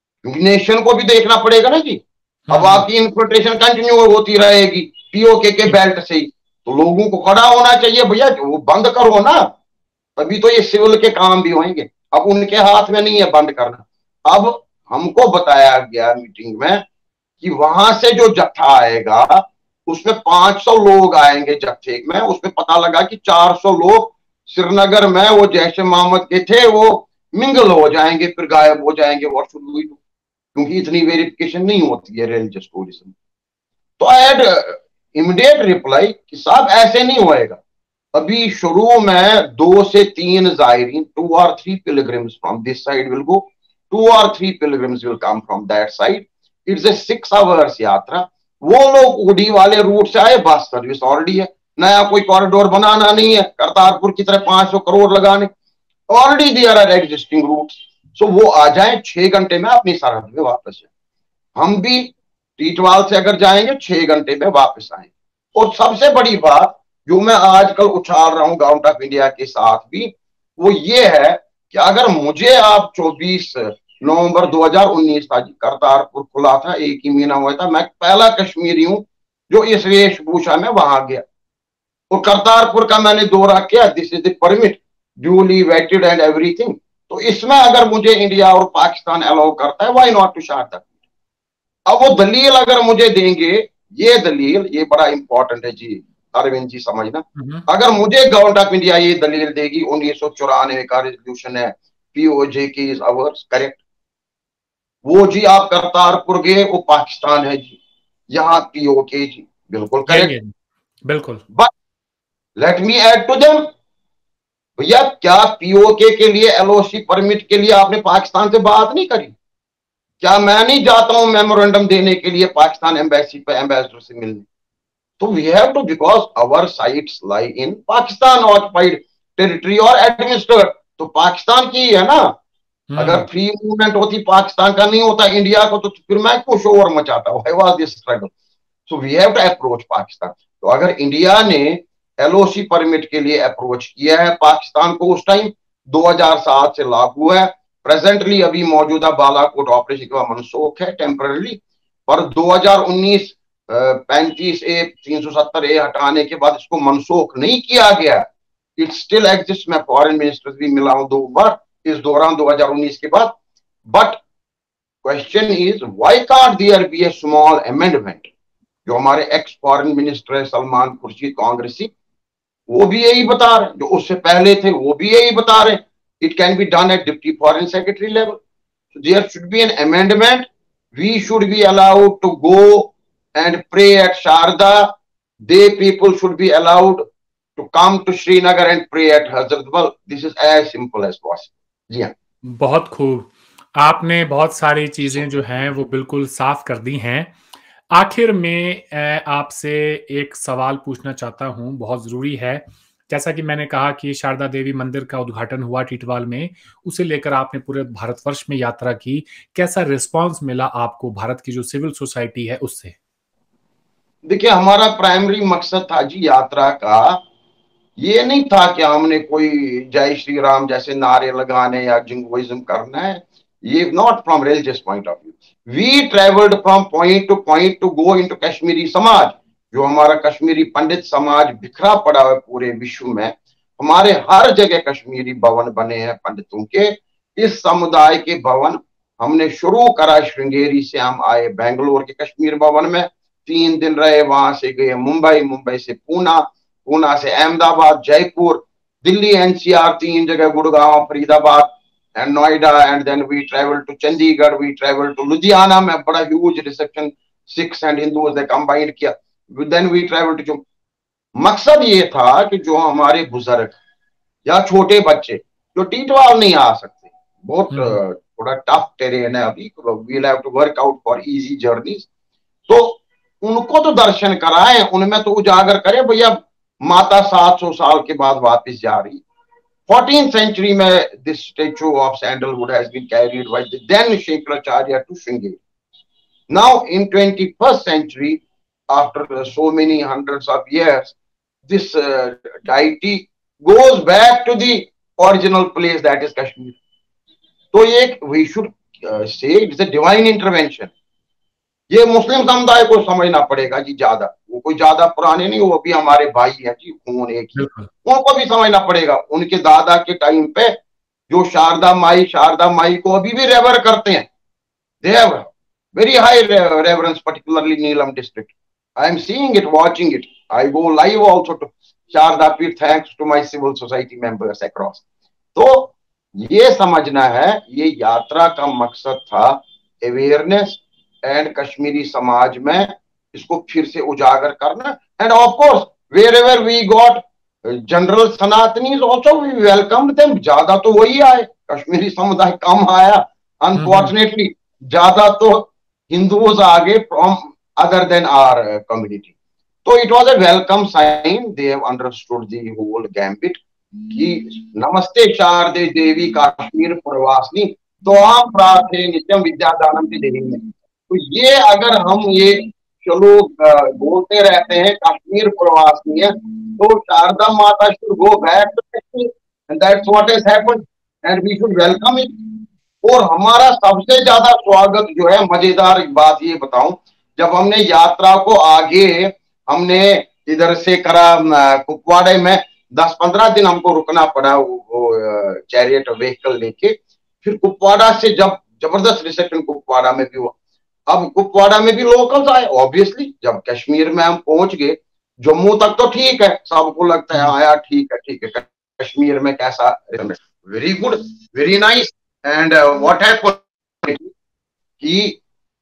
Nation को भी देखना पड़ेगा ना जी। अब आपकी इन्फिल्ट्रेशन कंटिन्यू होती रहेगी पीओके के बेल्ट से ही, तो लोगों को खड़ा होना चाहिए, भैया वो बंद करो ना, तभी तो ये सिविल के काम भी होंगे। अब उनके हाथ में नहीं है बंद करना। अब हमको बताया गया मीटिंग में कि वहां से जो जत्था आएगा उसमें पांच सौ लोग आएंगे जत्थे में। उसमें पता लगा कि चार सौ लोग श्रीनगर में वो जैसे मोहम्मद के थे वो मिंगल हो जाएंगे, फिर गायब हो जाएंगे, और क्योंकि इतनी वेरिफिकेशन नहीं होती है रिलीजियस टूरिज्म। तो आई हैड इमीडिएट रिप्लाई कि साहब ऐसे नहीं होएगा। अभी शुरू में दो से तीन जायरीन, टू और three pilgrims from this side will go, two और three pilgrims will come from that side. It's a six hours yatra. वो लोग उड़ी वाले रूट से आए, बस सर्विस ऑलरेडी है, नया कोई कॉरिडोर बनाना नहीं है, करतारपुर की तरह पांच सौ करोड़ लगाने, already there are existing routes. So वो आ जाए, छह घंटे में अपनी सरहद में वापस जाए। हम भी टीटवाल से अगर जाएंगे छह घंटे में वापस आएंगे। और सबसे बड़ी बात जो मैं आजकल उछाल रहा हूं गवर्नमेंट ऑफ इंडिया के साथ भी, वो ये है कि अगर मुझे आप चौबीस नवंबर दो हज़ार उन्नीस था जी, करतारपुर खुला था, एक ही महीना हुआ था, मैं पहला कश्मीरी हूं जो इस वेशभूषा में वहां गया और करतारपुर का मैंने दौरा किया। This is the permit, duly vetted and everything. तो इसमें अगर मुझे इंडिया और पाकिस्तान अलाउ करता है, व्हाई नॉट टू शारदा। अब वो दलील अगर मुझे देंगे, ये दलील, ये बड़ा इंपॉर्टेंट है जी अरविंद जी, समझना। अगर मुझे गवर्नमेंट ऑफ इंडिया ये दलील देगी, उन्नीस सौ चौरानवे का रेजोल्यूशन है, पीओजे की इज आवर्स करेक्ट, वो जी आप करतारपुर गए वो पाकिस्तान है जी, यहाँ पीओके जी, बिल्कुल करेक्ट, बिल्कुल। But let me add to them, भैया क्या पीओके के लिए, एलओसी परमिट के लिए आपने पाकिस्तान से बात नहीं करी? क्या मैं नहीं जाता हूं मेमोरेंडम देने के लिए पाकिस्तान एम्बेसी पे, एम्बेसडर से मिलने? तो we have to, because our sites lie in Pakistan occupied territory और एडमिनिस्ट्रेट तो पाकिस्तान की है ना। अगर फ्री मूवमेंट होती, पाकिस्तान का नहीं होता, इंडिया को, तो फिर मैं क्यों शोर मचाता? Why was this struggle? So we have to approach Pakistan. तो अगर इंडिया ने एलओसी परमिट के लिए अप्रोच किया है पाकिस्तान को, उस टाइम दो हज़ार सात से लागू है, प्रेजेंटली अभी मौजूदा बालाकोट ऑपरेशन के बाद मनसूख है टेम्पररी, पर दो हज़ार उन्नीस पैंतीस ए तीन सौ सत्तर ए हटाने के बाद इसको मनसूख नहीं किया गया, इट स्टिल एग्जिस्ट। मैं फॉरेन मिनिस्टर भी मिला हूं दो बार इस दौरान दो हज़ार उन्नीस के बाद। But question is why can't there be a small amendment? जो हमारे एक्स फॉरेन मिनिस्टर है सलमान खुर्शीद कांग्रेसी, वो भी यही बता रहे, जो उससे पहले थे वो भी यही बता रहे, it can be done at deputy foreign secretary level. So there should be an amendment. We should be allowed to go and pray at Sharda. They people should be allowed to come to Srinagar and pray at Hazrat Bal. This is as simple as possible. जी हाँ, बहुत खूब। आपने बहुत सारी चीजें जो हैं वो बिल्कुल साफ कर दी हैं। आखिर में अ, आपसे एक सवाल पूछना चाहता हूँ, बहुत ज़रूरी है। जैसा कि मैंने कहा कि शारदा देवी मंदिर का उद्घाटन हुआ टिटवाल में, उसे लेकर आपने पूरे भारतवर्ष में यात्रा की। कैसा रिस्पॉन्स मिला आपको भारत की जो सिविल सोसाइटी है उससे? देखिए, हमारा प्राइमरी मकसद था जी यात्रा का, ये नहीं था कि हमने कोई जय श्री राम जैसे नारे लगाने या जिंगोइज्म करना है। ये not from religious point of view. We travelled from point to point to go into Kashmiri समाज। जो हमारा कश्मीरी पंडित समाज बिखरा पड़ा है पूरे विश्व में, हमारे हर जगह कश्मीरी भवन बने हैं पंडितों के। इस समुदाय के भवन हमने शुरू करा श्रृंगेरी से, हम आए बेंगलोर के कश्मीर भवन में, तीन दिन रहे, वहां से गए मुंबई, मुंबई से पूना, पूना से अहमदाबाद, जयपुर, दिल्ली एनसीआर, तीन जगह, Gurgaon, Faridabad and Noida, and then we travel to Chandigarh, we travel to Ludhiana में बड़ा huge reception, Sikhs and Hindus ने कंबाइंड किया। देन वी ट्रेवल टू, मकसद ये था कि जो हमारे बुजुर्ग या छोटे बच्चे जो टीटवाल नहीं आ सकते, बहुत हम्म, थोड़ा टफ टेरेन है अभी, we'll have to work out for easy journeys, तो उनको तो दर्शन कराएं, उनमें तो उजागर करें भैया माता सात सौ साल के बाद वापस जा रही। फोर्टीन सेंचुरी में this statue of sandalwood has been carried by the then Shankaracharya to Sringeri. Now in twenty first century, after so many hundreds of years, this uh, deity goes back to the original place, that is Kashmir. तो ये we should uh, say it's a divine intervention. ये मुस्लिम समुदाय को समझना पड़ेगा जी ज्यादा, वो कोई ज्यादा पुराने नहीं, वो भी हमारे भाई हैं जी, खून एक ही, उनको भी समझना पड़ेगा। उनके दादा के टाइम पे जो शारदा माई, शारदा माई को अभी भी रेवर करते हैं, they have very high reverence, particularly Neelam district. I am seeing it, watching it. I go live also to Sharda Peeth, thanks to my civil society members across. तो ये समझना है, ये यात्रा का मकसद था अवेयरनेस एंड कश्मीरी समाज में इसको फिर से उजागर करना। And of course wherever we got general Sanatanis also, we welcome them. ज्यादा तो वही आए, कश्मीरी समुदाय कम आया अनफॉर्चुनेटली, ज्यादा तो हिंदूज आ गए from other than our uh, community. So it was a welcome sign. They have understood the whole gambit कि नमस्ते शारदे देवी कश्मीर प्रवासिनी, तो हम प्रार्थे नित्यम विद्यादानम की देवी में। तो ये अगर हम ये चलो बोलते रहते हैं कश्मीर प्रवासिनी है, तो शारदा माता should go back to Kashmir, and that's what has happened, and we should welcome it. और हमारा सबसे ज्यादा स्वागत जो है, मजेदार बात ये बताऊं, जब हमने यात्रा को आगे हमने इधर से करा कुपवाड़े में, दस पंद्रह दिन हमको रुकना पड़ा वो, वो चैरियट व्हीकल लेके। फिर कुपवाड़ा से जब जबरदस्त रिसेप्शन कुपवाड़ा में भी हुआ। अब कुपवाड़ा में भी लोकल्स आए ऑब्वियसली। जब कश्मीर में हम पहुंच गए, जम्मू तक तो ठीक है, सबको लगता है आया ठीक है ठीक है, कश्मीर में कैसा, very good, very nice. And what happened कि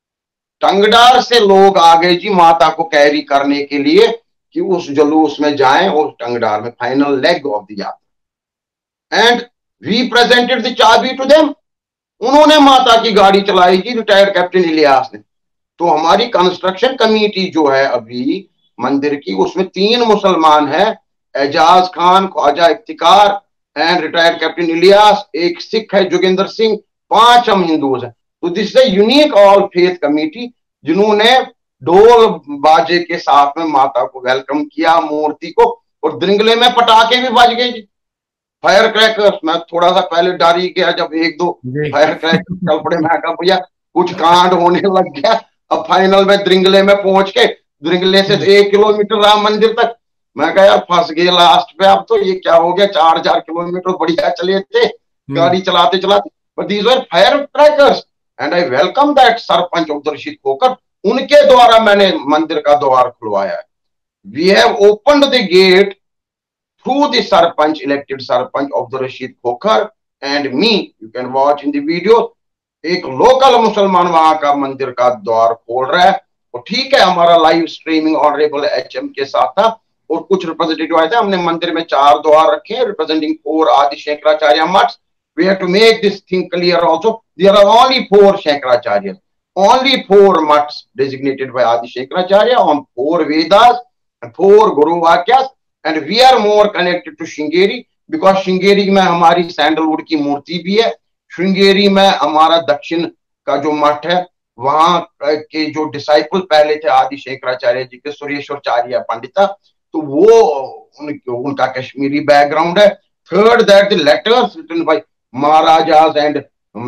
टंगडार से लोग आ गए जी माता को कैरी करने के लिए कि उस जुलूस में जाएं, और टंगडार में final leg of the yatra, and we presented the chabi to them. उन्होंने माता की गाड़ी चलाई जी, रिटायर्ड कैप्टन इलियास ने। तो हमारी कंस्ट्रक्शन कमेटी जो है अभी मंदिर की, उसमें तीन मुसलमान हैं, Ejaz Khan, Khwaja Iftikhar and retired captain Ilyas, एक सिख है जोगिंदर सिंह, पांच हम हिंदूज हैं। तो this is unique all faith committee जिन्होंने ढोल बाजे के साथ में माता को वेलकम किया, मूर्ति को, और द्रिंगले में पटाखे भी बज गए जी, फायर क्रैकर्स। मैं थोड़ा सा पहले डर ही गया जब एक दो फायर क्रैकर चल पड़े, मैं कहा भैया कुछ कांड होने लग गया। अब फाइनल में द्रिंगले में पहुंच के, द्रिंगले से एक किलोमीटर रहा मंदिर तक, मैं कहा यार फंस गए लास्ट पे, अब तो ये क्या हो गया, चार चार किलोमीटर बढ़िया चले थे गाड़ी चलाते चलाते, but these were fire crackers and I welcome that. Sarpanch Abdul Rashid Khokhar, उनके द्वारा मैंने मंदिर का द्वार खुलवाया है। We have opened the gate through the sarpanch, elected sarpanch Abdul Rashid Khokhar and me, you can watch in the video. एक लोकल मुसलमान वहां का मंदिर का द्वार खोल रहा है, और ठीक है हमारा लाइव स्ट्रीमिंग ऑनरेबल एचएम के साथ था, और कुछ रिप्रेजेंटेटिव आए थे। हमने मंदिर में चार द्वार रखे हैं रिप्रेजेंटिंग फोर आदि शंकराचार्य मठ, we have to make this thing clear also. There are only four Shankaracharyas, only four mutts designated by Adi Shankaracharya on four Vedas and four Guru Vakyas, and we are more connected to Shringeri because Shringeri में हमारी sandalwood की मूर्ति भी है, श्रृंगेरी में हमारा दक्षिण का जो मठ है वहां के जो डिसाइपल पहले थे आदि शंकराचार्य जी के, सुरेश्वराचार्य पंडिता, तो वो उन, उनका कश्मीरी बैकग्राउंड है. Third, that the letters written by Maharajas and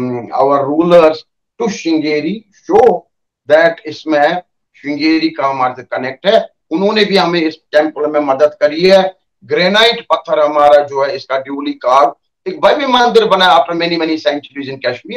our rulers to Sringeri show that इसमें श्रृंगेरी का हमारे कनेक्ट है. उन्होंने भी हमें इस टेम्पल में मदद करी है. ग्रेनाइट पत्थर हमारा जो है इसका ड्यूली कार्व, एक भव्य मंदिर बना after many many centuries in Kashmir.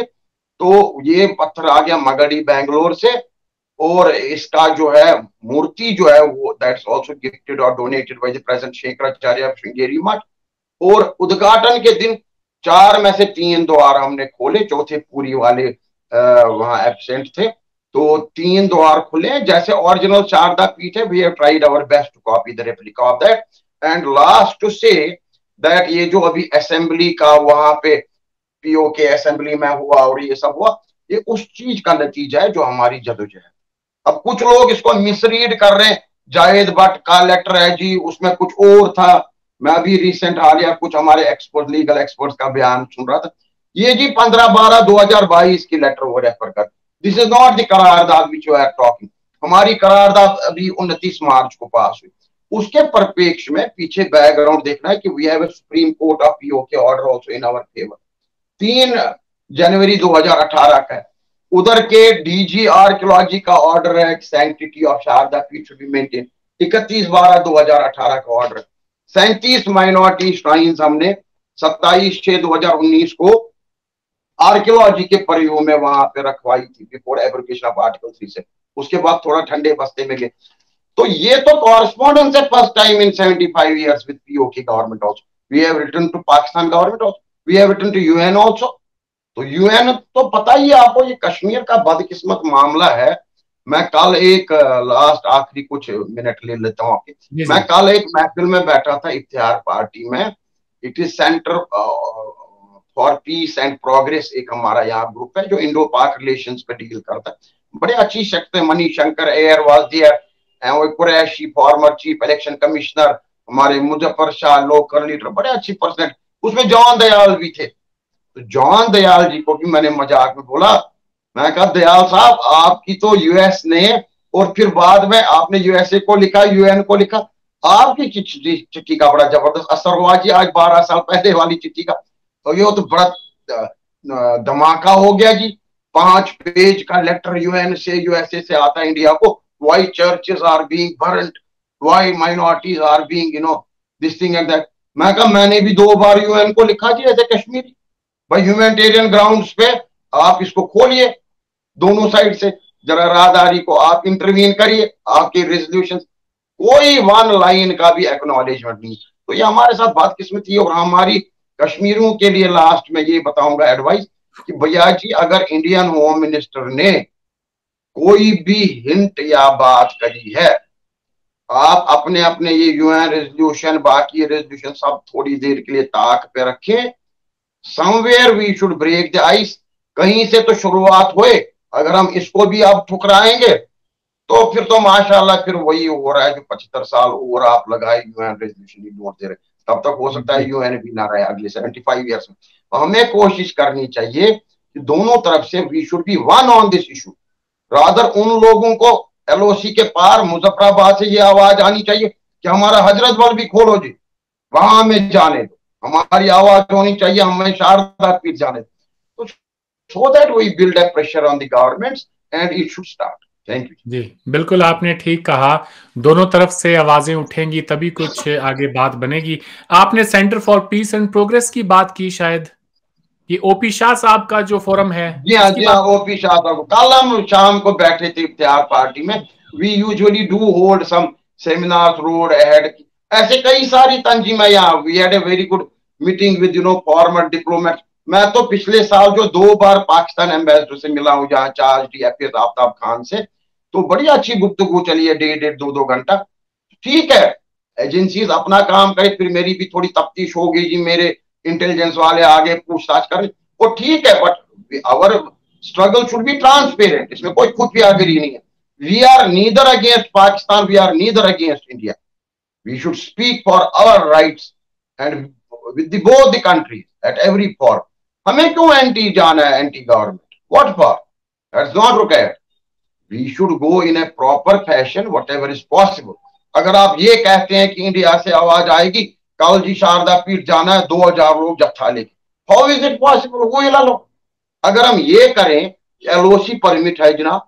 तो ये पत्थर आ गया मगड़ी बैंगलोर से, और इसका जो है मूर्ति जो है वो दैट्स आल्सो गिफ्टेड और donated by the present Shankaracharya of Sringeri Math. और उद्घाटन के दिन चार में से तीन द्वार हमने खोले, चौथे पूरी वाले वहां एब्सेंट थे, तो तीन द्वार खुले जैसे ओरिजिनल शारदा पीठ है. We have tried our best to copy the replica of that. And last to say that ये जो अभी असेंबली का वहां पे पीओ के असेंबली में हुआ और ये सब हुआ, ये उस चीज का नतीजा है जो हमारी जदोजहद. अब कुछ लोग इसको मिसरीड कर रहे हैं, जावेद भट्ट का लेटर है जी, उसमें कुछ और था. मैं अभी रिसेंट हालिया कुछ हमारे एक्सपर्ट लीगल एक्सपर्ट्स का बयान सुन रहा था, ये जी पंद्रह बारह दो हजार बाईस की लेटर वो रेफर कर. This is not the qarardad which you are talking. हमारी करारदाद अभी उनतीस मार्च को पास हुई. उसके परिप्रेक्ष्य में पीछे बैकग्राउंड देखना है कि we have a supreme court of PO K order also in our favour. तीन जनवरी दो हजार अठारह का है. उधर के डीजी आर्कियोलॉजी का ऑर्डर है, sanctity of Sharda Peeth should be maintain. इकतीस बारह दो हजार अठारह का ऑर्डर. सैंतीस माइनॉरिटी श्राइन्स हमने सत्ताईस छह दो हजार उन्नीस को आर्कियोलॉजी के प्रयोग में वहां पे रखवाई थी before abrogation of article three से. उसके बाद थोड़ा ठंडे बस्ते में गए. तो ये तो कॉरेस्पॉन्डेंस है first time in seventy five years with PO की government also. We have written to Pakistan government also, we have written to UN also. तो यूएन तो पता ही है आपको, ये कश्मीर का बदकिस्मत मामला है. मैं कल एक लास्ट आखिरी कुछ मिनट ले लेता हूँ आपके. मैं कल एक महफिल में बैठा था इफ्तिहार पार्टी में. It is centre for peace and progress, एक हमारा यहाँ ग्रुप है जो इंडो पाक रिलेशंस पे डील करता है. बड़े अच्छी शख्स है, Mani Shankar Aiyar was there, Qureshi former chief election commissioner, हमारे मुजफ्फर शाह लोकल लीडर, बड़े अच्छी पर्सन. उसमें जॉन दयाल भी थे. तो जॉन दयाल जी को भी मैंने मजाक में बोला, मैं कहा दयाल साहब आपकी तो यूएस ने और फिर बाद में आपने यूएसए को लिखा, यूएन को लिखा, आपकी चिट्ठी चिट्ठी का बड़ा जबरदस्त असर हुआ जी आज बारह साल पहले वाली चिट्ठी का. तो ये तो बड़ा धमाका हो गया जी. पांच पेज का लेटर यूएन से यूएसए से आता है इंडिया को. Why churches are being burnt? Why minorities are being, you know, this thing and that. मैं कहा मैंने भी दो बार यूएन को लिखा जी ऐसे कश्मीरी भाई ह्यूमैनिटेरियन ग्राउंड्स पे. आप इसको खोलिए दोनों साइड से, जरा राहदारी को आप इंटरवीन करिए. आपके रेजोल्यूशन कोई वन लाइन का भी एक्नॉलेजमेंट नहीं. तो ये हमारे साथ बदकिस्मती. और हमारी कश्मीरियों के लिए लास्ट में ये बताऊंगा एडवाइस कि भैया जी अगर इंडियन होम मिनिस्टर ने कोई भी हिंट या बात करी है, आप अपने अपने ये यूएन रेजोल्यूशन बाकी रेजोल्यूशन सब थोड़ी देर के लिए ताक पे रखें. Somewhere we should break the ice. कहीं से तो शुरुआत होए. अगर हम इसको भी अब ठुकराएंगे तो फिर तो माशाल्लाह फिर वही हो रहा है जो पचहत्तर साल और आप लगाए यूएन रेजोल्यूशन इग्नोर दे रहे. तब तक हो सकता है यूएन भी ना रहे अगले सेवेंटी फाइव ईयर्स में. तो हमें कोशिश करनी चाहिए कि दोनों तरफ से we should be one on this issue. Rather उन लोगों को एलओसी के पार मुजफ्फराबाद से ये आवाज आनी चाहिए कि हमारा हजरत बल भी खोलो जी, वहां हमें जाने दो. हमारी आवाज होनी चाहिए हमें शारदा पीठ जाने दो. So that we build a pressure on the governments and it should start. Thank you ji. बिल्कुल आपने ठीक कहा, दोनों तरफ से आवाजें उठेंगी तभी कुछ आगे बात बनेगी. आपने centre for peace and progress की बात की, शायद ये ओपी शाह साहब का जो फोरम है. जी हाँ जी हाँ, ओपी शाह साहब. कल हम शाम को बैठे थे इफ्तिहार पार्टी में. We usually do hold some seminars road ahead. ऐसे कई सारी तंजीमें यहाँ. We had a very good meeting with you know former diplomat. मैं तो पिछले साल जो दो बार पाकिस्तान एम्बेसडर से मिला हूँ जहाँ charge d affaires Aftab Khan से, तो बड़ी अच्छी गुफ्तगू चली है डेढ़ डेढ़ दो दो घंटा. ठीक है, एजेंसीज अपना काम करे, फिर मेरी भी थोड़ी तफ्तीश हो गई जी. मेरे इंटेलिजेंस वाले आगे पूछताछ कर, वो ठीक है, but our struggle should be transparent, इसमें कोई खुफियागिरी नहीं है. We are neither against Pakistan, we are neither against India. We should speak for our rights and with the both the countries at every form. हमें क्यों एंटी जाना है, anti government, what for? That's not required. We should go in a proper fashion, whatever is possible. अगर आप ये कहते हैं कि इंडिया से आवाज आएगी, कल जी शारदा पीठ जाना है, दो हजार लोग जत्था लेके, हाउ इज इट पॉसिबल? वो हिला लो. अगर हम ये करें, एलओसी परमिट है जनाब,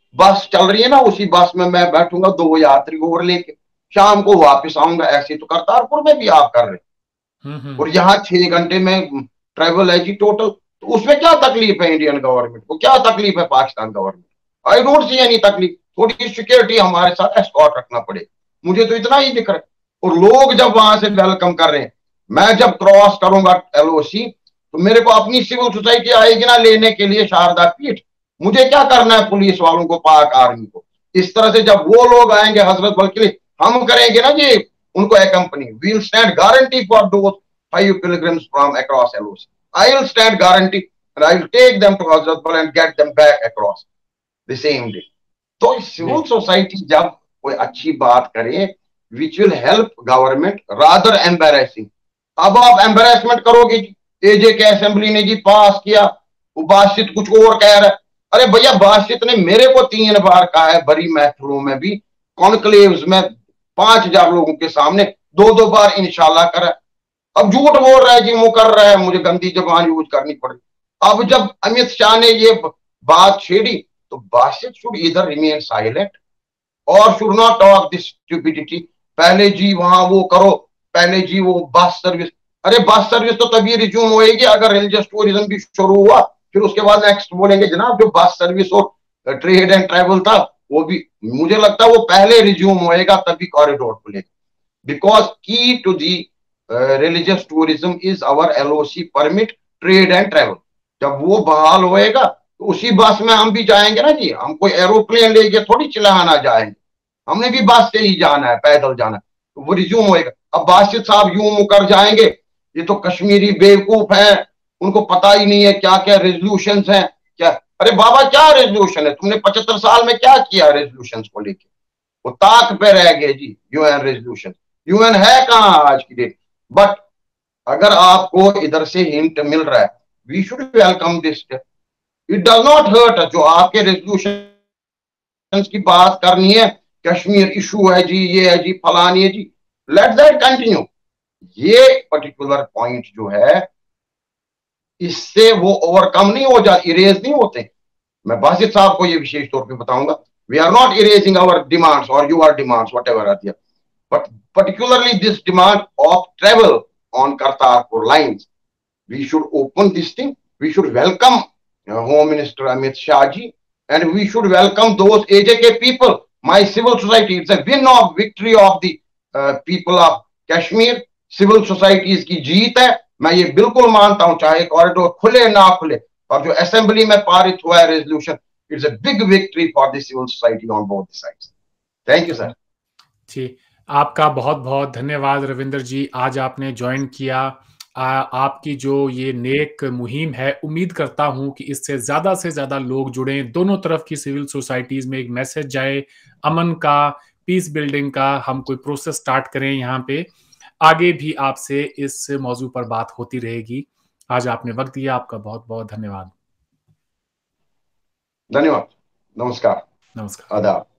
बस चल रही है ना, उसी बस में मैं बैठूंगा, दो यात्री और लेके शाम को वापस आऊंगा. ऐसे तो करतारपुर में भी आप कर रहे हैं, और यहाँ छह घंटे में ट्रेवल है जी टोटल. तो उसमें क्या तकलीफ है इंडियन गवर्नमेंट को, क्या तकलीफ है Pakistan government? I don't see any तकलीफ. थोड़ी सिक्योरिटी हमारे साथ एस्कॉर्ट रखना पड़े, मुझे तो इतना ही दिख रहा है. और लोग जब वहां से वेलकम कर रहे हैं, मैं जब क्रॉस करूंगा एलओसी, तो मेरे को अपनी सिविल सोसाइटी आएगी ना लेने के लिए शारदा पीठ. मुझे क्या करना है पुलिस वालों को, पाक आर्मी को? इस तरह से जब वो लोग आएंगे हजरत बल के लिए, हम करेंगे ना जी उनको accompany. We will stand guarantee for those five pilgrims from across L O C. I will stand guarantee and I will take them to Hazrat Bal and get them back across the same day. तो civil society जब कोई अच्छी बात करे, which will help government rather embarrassing. अब आप embarrassment करोगे जी, एजे के असेंबली ने जी पास किया, वो बासित कुछ और कह रहा है. अरे भैया, बासित ने मेरे को तीन बार कहा है बड़ी महफिलों में भी, कॉन्क्लेव्स में पांच हजार लोगों के सामने दो दो बार इंशाल्लाह करा. अब झूठ बोल रहा है जी, मुकर रहा है, मुझे गंदी जबान यूज करनी पड़ी. अब जब अमित शाह ने ये बात छेड़ी, तो बासित शुड इधर रिमेन साइलेंट और should not talk this stupidity. पहले जी वहां वो करो, पहले जी वो बस सर्विस. अरे बस सर्विस तो तभी रिज्यूम होएगी अगर रिलीजियस टूरिज्म भी शुरू हुआ. फिर उसके बाद नेक्स्ट बोलेंगे जनाब जो बस सर्विस और ट्रेड एंड ट्रैवल था वो भी, मुझे लगता है वो पहले रिज्यूम होएगा तभी कॉरिडोर खुलेगा. बिकॉज की to the religious tourism is our LOC permit trade and travel. जब वो बहाल होएगा तो उसी बस में हम भी जाएंगे ना जी. हम कोई एरोप्लेन लेके थोड़ी चलाना जाएंगे, हमने भी बस से ही जाना है, पैदल जाना है, तो वो रिज्यूम होएगा. अब बासित साहब यूं मुकर जाएंगे, ये तो कश्मीरी बेवकूफ हैं, उनको पता ही नहीं है क्या क्या रेजोल्यूशन हैं क्या. अरे बाबा, क्या रेजोल्यूशन है? तुमने पचहत्तर साल में क्या किया रेजोल्यूशन को लेके? वो ताक पे रह गए जी यूएन रेजोल्यूशन. यूएन है कहां आज की डेट? बट अगर आपको इधर से हिंट मिल रहा है, we should welcome this. It does not hurt. जो आपके रेजोल्यूशन की बात करनी है, कश्मीर इशू है जी, ये है जी, फलानी है जी, लेट दैट कंटिन्यू. ये पर्टिकुलर पॉइंट जो है, इससे वो ओवरकम नहीं हो जाते, इरेज नहीं होते. मैं बासित साहब को ये विशेष तौर पे बताऊंगा, we are not erasing our demands और your demands whatever are, but particularly this demand of travel on Kartarpur lines. We should open this thing. We should welcome home minister Amit Shah ji, and we should welcome those AJK people. My civil society, it's a win of victory of the people of Kashmir. Civil societies की जीत है, मैं ये बिल्कुल मानता हूं, चाहे corridor खुले ना खुले. और जो असेंबली में पारित हुआ है resolution, it's a big victory for the civil society on both sides. Thank you sir. जी, आपका बहुत बहुत धन्यवाद रविंद्र जी, आज आपने ज्वाइन किया. आ, आपकी जो ये नेक मुहिम है, उम्मीद करता हूं कि इससे ज्यादा से ज्यादा लोग जुड़ें, दोनों तरफ की सिविल सोसाइटीज में एक मैसेज जाए अमन का, पीस बिल्डिंग का. हम कोई प्रोसेस स्टार्ट करें यहाँ पे. आगे भी आपसे इस मौजू पर बात होती रहेगी. आज आपने वक्त दिया, आपका बहुत बहुत धन्यवाद. धन्यवाद. नमस्कार. नमस्कार. आदाब.